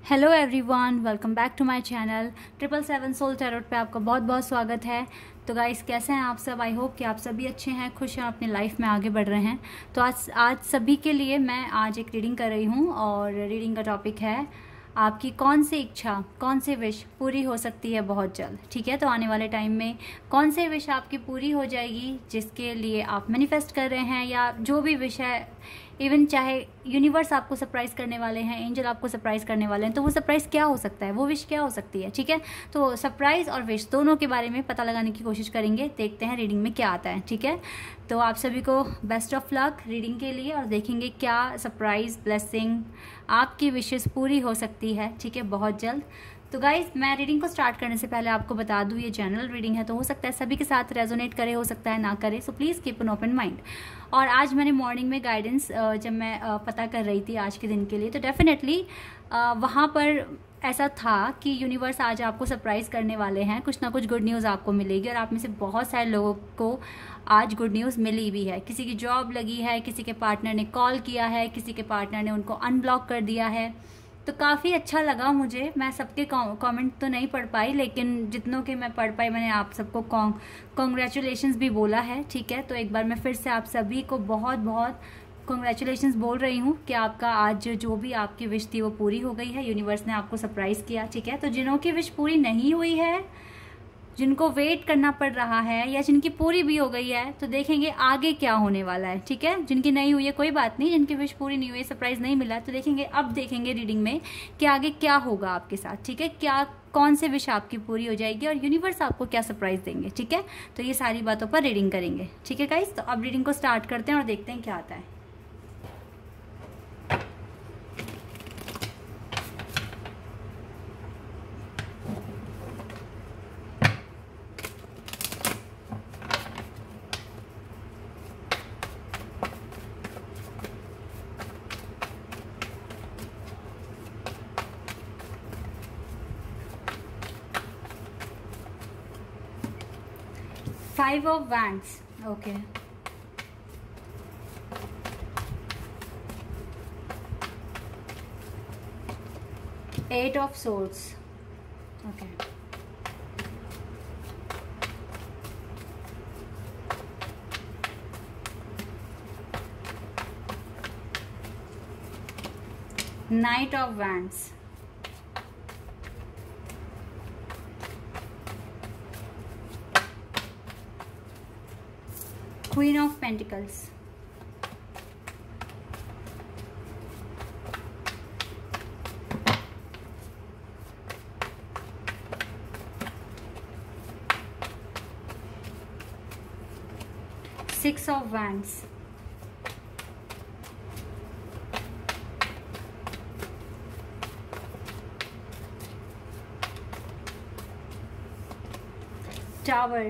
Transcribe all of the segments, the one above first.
Hello everyone, welcome back to my channel 777 soul tarot पे आपका बहुत बहुत स्वागत है। तो गाइस, कैसे हैं आप सब? आई होप कि आप सभी अच्छे हैं, खुश हैं, अपनी लाइफ में आगे बढ़ रहे हैं। तो आज सभी के लिए मैं आज एक रीडिंग कर रही हूँ और रीडिंग का टॉपिक है आपकी कौन सी इच्छा, कौन सी विश पूरी हो सकती है बहुत जल्द। ठीक है, तो आने वाले टाइम में कौन सी विश आपकी पूरी हो जाएगी जिसके लिए आप मैनिफेस्ट कर रहे हैं, या जो भी विश है, इवन चाहे यूनिवर्स आपको सरप्राइज करने वाले हैं, एंजल आपको सरप्राइज करने वाले हैं, तो वो सरप्राइज क्या हो सकता है, वो विश क्या हो सकती है। ठीक है, तो सरप्राइज और विश दोनों के बारे में पता लगाने की कोशिश करेंगे, देखते हैं रीडिंग में क्या आता है। ठीक है, तो आप सभी को बेस्ट ऑफ लक रीडिंग के लिए, और देखेंगे क्या सरप्राइज ब्लेसिंग आपकी विशेस पूरी हो सकती है। ठीक है, बहुत जल्द। तो गाइज, मैं रीडिंग को स्टार्ट करने से पहले आपको बता दूं, ये जनरल रीडिंग है, तो हो सकता है सभी के साथ रेजोनेट करे, हो सकता है ना करे, so please keep an open mind. और आज मैंने मॉर्निंग में गाइडेंस जब मैं पता कर रही थी आज के दिन के लिए, तो डेफिनेटली वहाँ पर ऐसा था कि यूनिवर्स आज आपको सरप्राइज करने वाले हैं, कुछ ना कुछ गुड न्यूज़ आपको मिलेगी। और आप में से बहुत सारे लोगों को आज गुड न्यूज़ मिली भी है। किसी की जॉब लगी है, किसी के पार्टनर ने कॉल किया है, किसी के पार्टनर ने उनको अनब्लॉक कर दिया है। तो काफ़ी अच्छा लगा मुझे। मैं सबके कमेंट तो नहीं पढ़ पाई, लेकिन जितनों के मैं पढ़ पाई मैंने आप सबको कॉन्ग्रेचुलेशंस भी बोला है। ठीक है, तो एक बार मैं फिर से आप सभी को बहुत बहुत कॉन्ग्रेचुलेशंस बोल रही हूँ कि आपका आज जो भी आपकी विश थी वो पूरी हो गई है, यूनिवर्स ने आपको सरप्राइज़ किया। ठीक है, तो जिन्हों की विश पूरी नहीं हुई है, जिनको वेट करना पड़ रहा है, या जिनकी पूरी भी हो गई है, तो देखेंगे आगे क्या होने वाला है। ठीक है, जिनकी नहीं हुई है कोई बात नहीं, जिनकी विश पूरी नहीं हुई है, सरप्राइज नहीं मिला, तो देखेंगे, अब देखेंगे रीडिंग में कि आगे क्या होगा आपके साथ। ठीक है, क्या कौन से विश आपकी पूरी हो जाएगी और यूनिवर्स आपको क्या सरप्राइज देंगे। ठीक है, तो ये सारी बातों पर रीडिंग करेंगे। ठीक है गाइस, तो अब रीडिंग को स्टार्ट करते हैं और देखते हैं क्या आता है। Five of Wands. Okay. Eight of Swords. Okay. Knight of Wands. Queen of Pentacles. Six of Wands. Tower.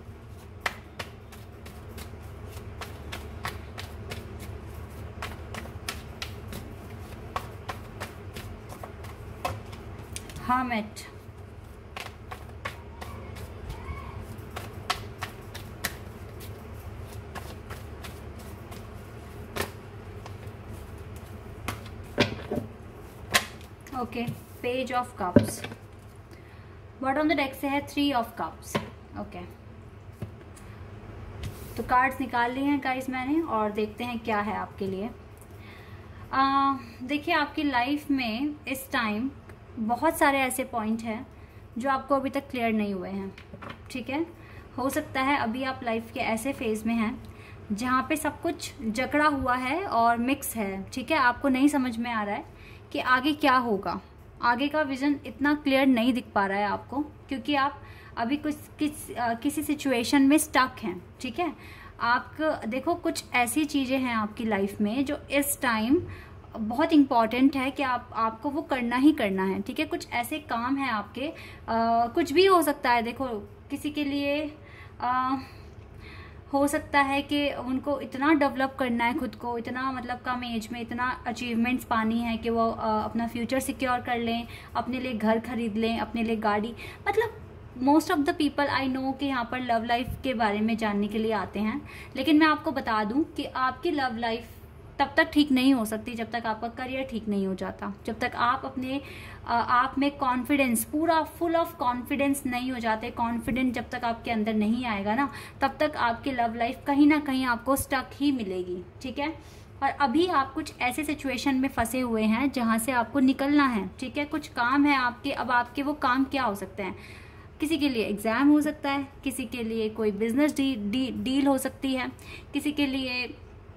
Hermit. Okay, page of cups. Bottom the deck से है 3 ऑफ कप्स। ओके, तो कार्ड्स निकाल लिए हैं गाइस मैंने, और देखते हैं क्या है आपके लिए। देखिए, आपकी लाइफ में इस टाइम बहुत सारे ऐसे पॉइंट हैं जो आपको अभी तक क्लियर नहीं हुए हैं। ठीक है, हो सकता है अभी आप लाइफ के ऐसे फेज में हैं जहाँ पे सब कुछ जकड़ा हुआ है और मिक्स है। ठीक है, आपको नहीं समझ में आ रहा है कि आगे क्या होगा, आगे का विजन इतना क्लियर नहीं दिख पा रहा है आपको, क्योंकि आप अभी किसी सिचुएशन में स्टक हैं। ठीक है, आप देखो, कुछ ऐसी चीज़ें हैं आपकी लाइफ में जो इस टाइम बहुत इम्पॉर्टेंट है कि आपको वो करना ही करना है। ठीक है, कुछ ऐसे काम हैं आपके, कुछ भी हो सकता है। देखो, किसी के लिए हो सकता है कि उनको इतना डेवलप करना है खुद को, इतना मतलब कम एज में इतना अचीवमेंट्स पानी है कि वो अपना फ्यूचर सिक्योर कर लें, अपने लिए घर खरीद लें, अपने लिए गाड़ी। मतलब most of the people I know कि यहाँ पर लव लाइफ के बारे में जानने के लिए आते हैं, लेकिन मैं आपको बता दूं कि आपकी लव लाइफ तब तक ठीक नहीं हो सकती जब तक आपका करियर ठीक नहीं हो जाता, जब तक आप अपने आप में कॉन्फिडेंस, पूरा फुल ऑफ कॉन्फिडेंस नहीं हो जाते। कॉन्फिडेंस जब तक आपके अंदर नहीं आएगा ना, तब तक आपकी लव लाइफ कहीं ना कहीं आपको स्टक ही मिलेगी, ठीक है। और अभी आप कुछ ऐसे सिचुएशन में फंसे हुए हैं जहाँ से आपको निकलना है, ठीक है। कुछ काम है आपके, अब आपके वो काम क्या हो सकते हैं? किसी के लिए एग्ज़ाम हो सकता है, किसी के लिए कोई बिजनेस डील हो सकती है, किसी के लिए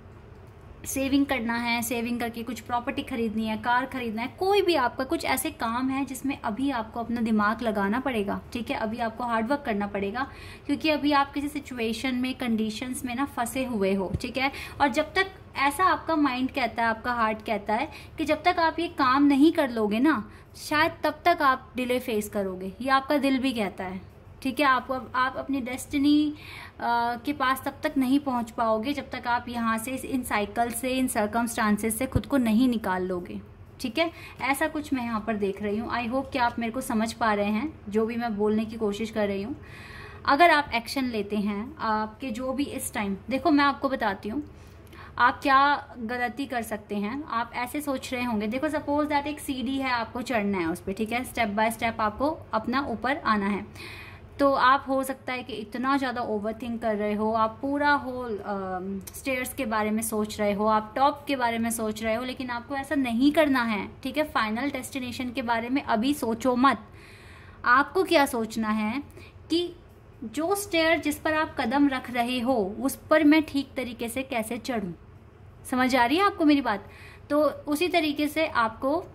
सेविंग करना है, सेविंग करके कुछ प्रॉपर्टी खरीदनी है, कार खरीदना है। कोई भी आपका कुछ ऐसे काम है जिसमें अभी आपको अपना दिमाग लगाना पड़ेगा, ठीक है। अभी आपको हार्ड वर्क करना पड़ेगा, क्योंकि अभी आप किसी सिचुएशन में, कंडीशंस में ना फंसे हुए हो, ठीक है। और जब तक ऐसा आपका माइंड कहता है, आपका हार्ट कहता है कि जब तक आप ये काम नहीं कर लोगे ना, शायद तब तक आप डिले फेस करोगे, ये आपका दिल भी कहता है, ठीक है। आप अपनी डेस्टिनी के पास तब तक नहीं पहुंच पाओगे जब तक आप यहाँ से, इन साइकिल से, इन सर्कमस्टांसेस से खुद को नहीं निकाल लोगे, ठीक है। ऐसा कुछ मैं यहाँ पर देख रही हूँ। आई होप कि आप मेरे को समझ पा रहे हैं जो भी मैं बोलने की कोशिश कर रही हूँ। अगर आप एक्शन लेते हैं, आपके जो भी इस टाइम, देखो मैं आपको बताती हूँ आप क्या गलती कर सकते हैं। आप ऐसे सोच रहे होंगे, देखो सपोज दैट एक सीढ़ी है, आपको चढ़ना है उस पर, ठीक है। स्टेप बाय स्टेप आपको अपना ऊपर आना है। तो आप हो सकता है कि इतना ज़्यादा ओवरथिंक कर रहे हो, आप पूरा होल स्टेयर्स के बारे में सोच रहे हो, आप टॉप के बारे में सोच रहे हो, लेकिन आपको ऐसा नहीं करना है, ठीक है। फाइनल डेस्टिनेशन के बारे में अभी सोचो मत। आपको क्या सोचना है कि जो स्टेयर जिस पर आप कदम रख रहे हो उस पर मैं ठीक तरीके से कैसे चढ़ूं। समझ आ रही है आपको मेरी बात? तो उसी तरीके से आपको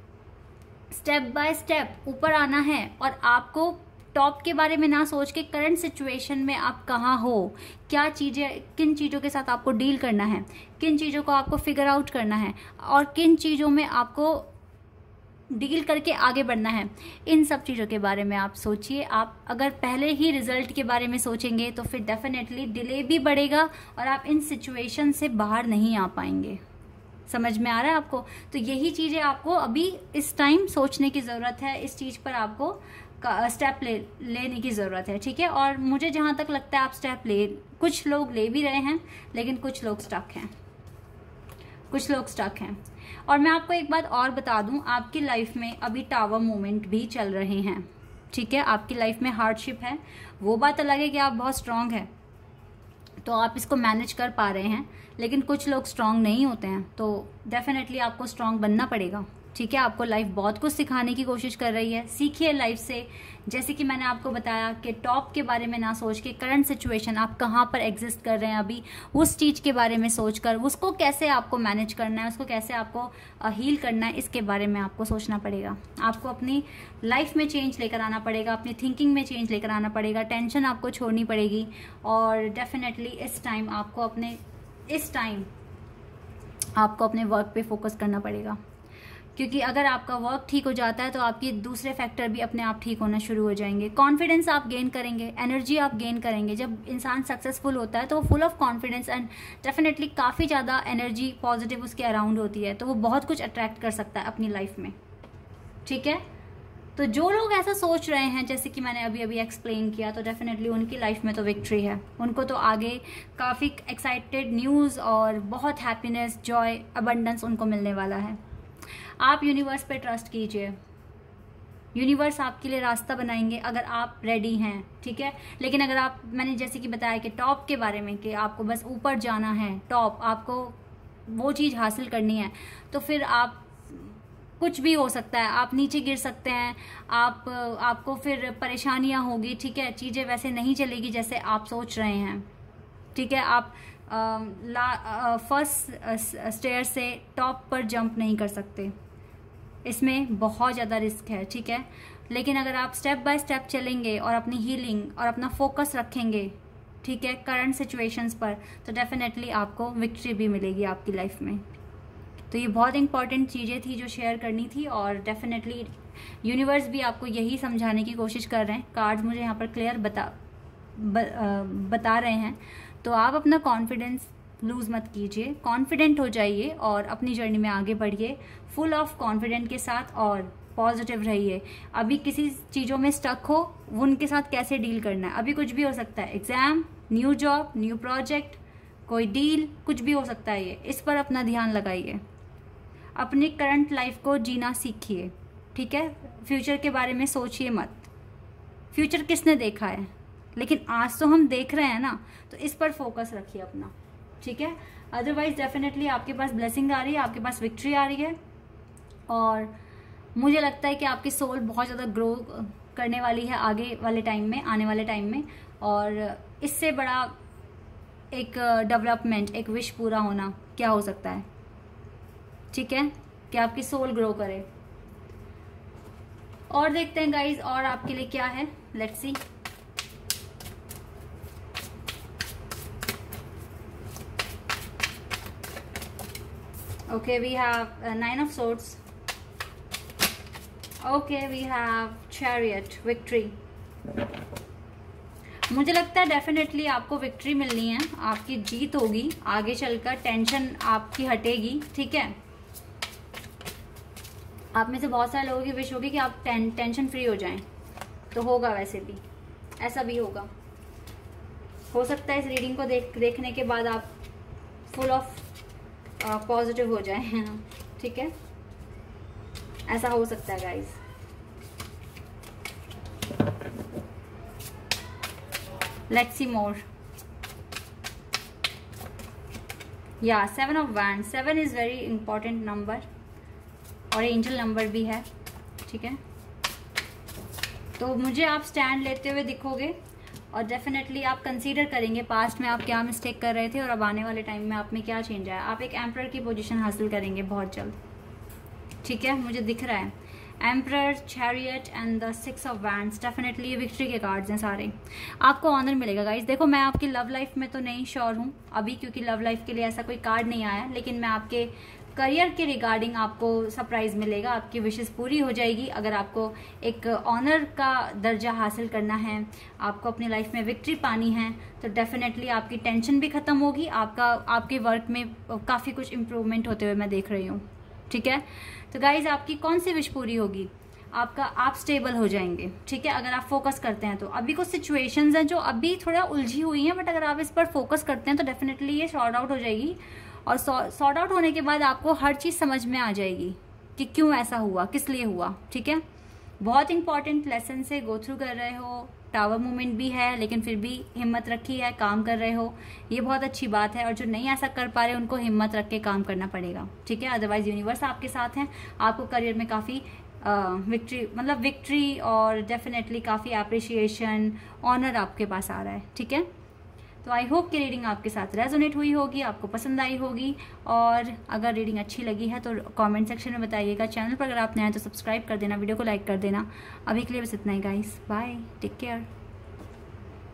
स्टेप बाय स्टेप ऊपर आना है, और आपको टॉप के बारे में ना सोच के करंट सिचुएशन में आप कहाँ हो, क्या चीज़ें, किन चीज़ों के साथ आपको डील करना है, किन चीज़ों को आपको फिगर आउट करना है, और किन चीज़ों में आपको डील करके आगे बढ़ना है, इन सब चीज़ों के बारे में आप सोचिए। आप अगर पहले ही रिजल्ट के बारे में सोचेंगे तो फिर डेफिनेटली डिले भी बढ़ेगा और आप इन सिचुएशन से बाहर नहीं आ पाएंगे। समझ में आ रहा है आपको? तो यही चीज़ें आपको अभी इस टाइम सोचने की ज़रूरत है, इस चीज़ पर आपको स्टेप लेने की ज़रूरत है, ठीक है। और मुझे जहाँ तक लगता है आप स्टेप कुछ लोग ले भी रहे हैं, लेकिन कुछ लोग स्टक हैं, कुछ लोग स्टक हैं। और मैं आपको एक बात और बता दूं, आपकी लाइफ में अभी टावर मोमेंट भी चल रहे हैं, ठीक है। आपकी लाइफ में हार्डशिप है, वो बात अलग है कि आप बहुत स्ट्रांग हैं तो आप इसको मैनेज कर पा रहे हैं, लेकिन कुछ लोग स्ट्रांग नहीं होते हैं, तो डेफिनेटली आपको स्ट्रांग बनना पड़ेगा, ठीक है। आपको लाइफ बहुत कुछ सिखाने की कोशिश कर रही है, सीखिए लाइफ से। जैसे कि मैंने आपको बताया कि टॉप के बारे में ना सोच के करंट सिचुएशन आप कहाँ पर एग्जिस्ट कर रहे हैं अभी, उस चीज़ के बारे में सोचकर उसको कैसे आपको मैनेज करना है, उसको कैसे आपको हील करना है, इसके बारे में आपको सोचना पड़ेगा। आपको अपनी लाइफ में चेंज लेकर आना पड़ेगा, अपनी थिंकिंग में चेंज लेकर आना पड़ेगा, टेंशन आपको छोड़नी पड़ेगी। और डेफिनेटली इस टाइम आपको अपने वर्क पे फोकस करना पड़ेगा, क्योंकि अगर आपका वर्क ठीक हो जाता है तो आपके दूसरे फैक्टर भी अपने आप ठीक होना शुरू हो जाएंगे। कॉन्फिडेंस आप गेन करेंगे, एनर्जी आप गेन करेंगे। जब इंसान सक्सेसफुल होता है तो वो full of confidence and definitely काफ़ी ज़्यादा एनर्जी पॉजिटिव उसके अराउंड होती है, तो वो बहुत कुछ अट्रैक्ट कर सकता है अपनी लाइफ में, ठीक है। तो जो लोग ऐसा सोच रहे हैं जैसे कि मैंने अभी अभी एक्सप्लेन किया, तो डेफिनेटली उनकी लाइफ में तो विक्ट्री है। उनको तो आगे काफ़ी एक्साइटेड न्यूज़ और बहुत हैप्पीनेस, जॉय, अबंडेंस उनको मिलने वाला है। आप यूनिवर्स पे ट्रस्ट कीजिए, यूनिवर्स आपके लिए रास्ता बनाएंगे अगर आप रेडी हैं, ठीक है। लेकिन अगर आप, मैंने जैसे कि बताया कि टॉप के बारे में कि आपको बस ऊपर जाना है, टॉप आपको वो चीज़ हासिल करनी है, तो फिर आप कुछ भी हो सकता है, आप नीचे गिर सकते हैं, आपको फिर परेशानियां होगी, ठीक है। चीज़ें वैसे नहीं चलेगी जैसे आप सोच रहे हैं, ठीक है। आप फर्स्ट स्टेयर से टॉप पर जंप नहीं कर सकते, इसमें बहुत ज़्यादा रिस्क है, ठीक है। लेकिन अगर आप स्टेप बाय स्टेप चलेंगे और अपनी हीलिंग और अपना फोकस रखेंगे, ठीक है, करंट सिचुएशंस पर, तो डेफिनेटली आपको विक्ट्री भी मिलेगी आपकी लाइफ में। तो ये बहुत इंपॉर्टेंट चीज़ें थी जो शेयर करनी थी, और डेफिनेटली यूनिवर्स भी आपको यही समझाने की कोशिश कर रहे हैं। कार्ड्स मुझे यहाँ पर क्लियर बता रहे हैं। तो आप अपना कॉन्फिडेंस लूज़ मत कीजिए, कॉन्फिडेंट हो जाइए और अपनी जर्नी में आगे बढ़िए फुल ऑफ कॉन्फिडेंट के साथ, और पॉजिटिव रहिए। अभी किसी चीज़ों में स्टक हो, उनके साथ कैसे डील करना है, अभी कुछ भी हो सकता है, exam, new job, new project, कोई डील, कुछ भी हो सकता है ये। इस पर अपना ध्यान लगाइए, अपनी करंट लाइफ को जीना सीखिए, ठीक है। फ्यूचर के बारे में सोचिए मत। फ्यूचर किसने देखा है, लेकिन आज तो हम देख रहे हैं ना, तो इस पर फोकस रखिए अपना, ठीक है। अदरवाइज डेफिनेटली आपके पास ब्लेसिंग आ रही है, आपके पास विक्ट्री आ रही है, और मुझे लगता है कि आपकी सोल बहुत ज़्यादा ग्रो करने वाली है आगे वाले टाइम में, आने वाले टाइम में। और इससे बड़ा एक डेवलपमेंट, एक विश पूरा होना क्या हो सकता है, ठीक है, कि आपकी सोल ग्रो करे। और देखते हैं गाइज और आपके लिए क्या है, let's see. Okay, we have 9 of swords. Okay, we have chariot, victory. मुझे लगता है डेफिनेटली आपको विक्ट्री मिलनी है, आपकी जीत होगी, आगे चलकर टेंशन आपकी हटेगी, ठीक है। आप में से बहुत सारे लोगों की विश होगी कि आप टेंशन फ्री हो जाएं, तो होगा, वैसे भी ऐसा भी होगा। हो सकता है इस रीडिंग को देखने के बाद आप फुल ऑफ पॉजिटिव हो जाए, है ना, ठीक है, ऐसा हो सकता है गाइज। Let's see more. या 7 of wands, 7 is very important number और एंजल नंबर भी है, ठीक है। तो मुझे आप स्टैंड लेते हुए दिखोगे और डेफिनेटली आप कंसीडर करेंगे पास्ट में आप क्या मिस्टेक कर रहे थे और अब आने वाले टाइम में आप में क्या चेंज आया। आप एक एम्परर की पोजीशन हासिल करेंगे बहुत जल्द, ठीक है, मुझे दिख रहा है। Emperor, chariot and the 6 of wands, definitely ये विक्ट्री के कार्ड्स हैं सारे। आपको ऑनर मिलेगा गाइज। देखो, मैं आपकी लव लाइफ में तो नहीं श्योर हूँ अभी, क्योंकि लव लाइफ के लिए ऐसा कोई कार्ड नहीं आया, लेकिन मैं आपके करियर के रिगार्डिंग आपको सरप्राइज मिलेगा, आपकी विशेस पूरी हो जाएगी। अगर आपको एक ऑनर का दर्जा हासिल करना है, आपको अपनी लाइफ में विक्ट्री पानी है, तो डेफिनेटली आपकी टेंशन भी खत्म होगी, आपके वर्क में काफ़ी कुछ इम्प्रूवमेंट होते हुए मैं देख रही हूँ, ठीक है। तो गाइज आपकी कौन सी विश पूरी होगी, आप स्टेबल हो जाएंगे, ठीक है, अगर आप फोकस करते हैं तो। अभी कुछ सिचुएशंस हैं जो अभी थोड़ा उलझी हुई हैं, बट अगर आप इस पर फोकस करते हैं तो डेफिनेटली ये सॉर्ट आउट हो जाएगी। और सॉर्ट आउट होने के बाद आपको हर चीज़ समझ में आ जाएगी कि क्यों ऐसा हुआ, किस लिए हुआ, ठीक है। बहुत इंपॉर्टेंट लेसन से गो थ्रू कर रहे हो, टावर मूवमेंट भी है, लेकिन फिर भी हिम्मत रखी है, काम कर रहे हो, ये बहुत अच्छी बात है। और जो नहीं ऐसा कर पा रहे उनको हिम्मत रख के काम करना पड़ेगा, ठीक है। अदरवाइज यूनिवर्स आपके साथ हैं, आपको करियर में काफ़ी विक्ट्री और डेफिनेटली काफ़ी अप्रिशिएशन, ऑनर आपके पास आ रहा है, ठीक है। तो आई होप कि रीडिंग आपके साथ रेजोनेट हुई होगी, आपको पसंद आई होगी। और अगर रीडिंग अच्छी लगी है तो कमेंट सेक्शन में बताइएगा। चैनल पर अगर आप नए हैं तो सब्सक्राइब कर देना, वीडियो को लाइक कर देना। अभी के लिए बस इतना ही गाइस, बाय, टेक केयर।